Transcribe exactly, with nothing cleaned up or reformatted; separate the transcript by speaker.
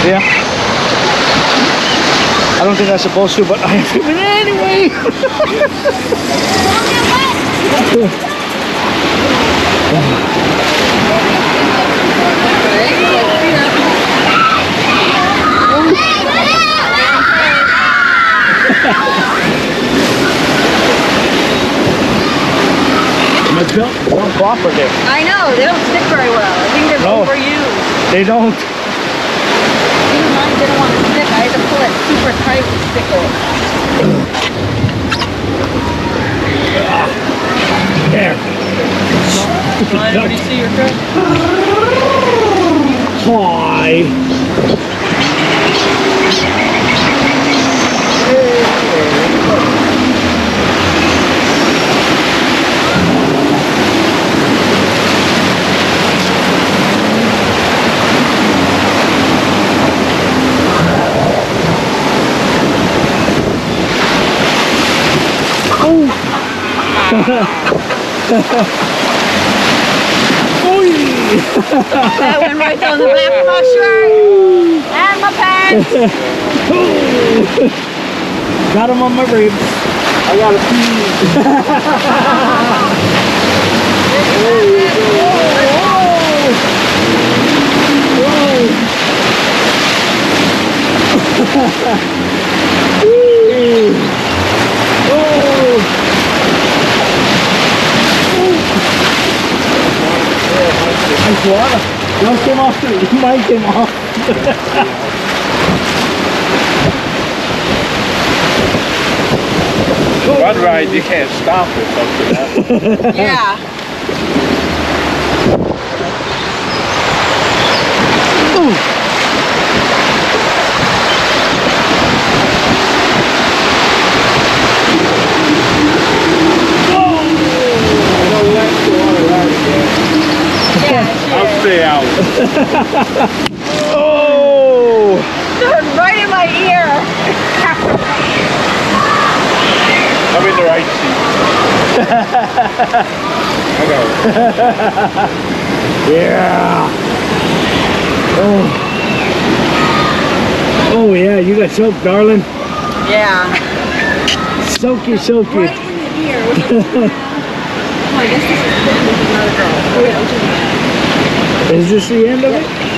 Speaker 1: Yeah. I don't think I'm supposed to, but I'm swimming anyway. My belt don't cooperative.
Speaker 2: I know, they don't stick very well. I think they're
Speaker 1: No,
Speaker 2: overused.
Speaker 1: they don't.
Speaker 2: These mine didn't want to stick. I had to pull it super tight to stick it.
Speaker 1: There.
Speaker 2: Well, anybody see your truck?
Speaker 1: Hi.
Speaker 2: That went right down the back of my shirt and my pants.
Speaker 1: Got him on my ribs. I got a pee. Nice water. Yours came off too. Mine came off.
Speaker 3: One ride you can't stop it after that.
Speaker 2: Yeah.
Speaker 1: Ooh.
Speaker 3: I'll stay out.
Speaker 1: Oh!
Speaker 2: Right in my ear.
Speaker 3: I'm in the right seat. I know.
Speaker 1: Yeah. Oh. Oh yeah, you got soap, darling.
Speaker 2: Yeah.
Speaker 1: Soaky, soaky.
Speaker 2: Right in the ear. Oh, I guess this is, this is another girl.
Speaker 1: Is this the end of it?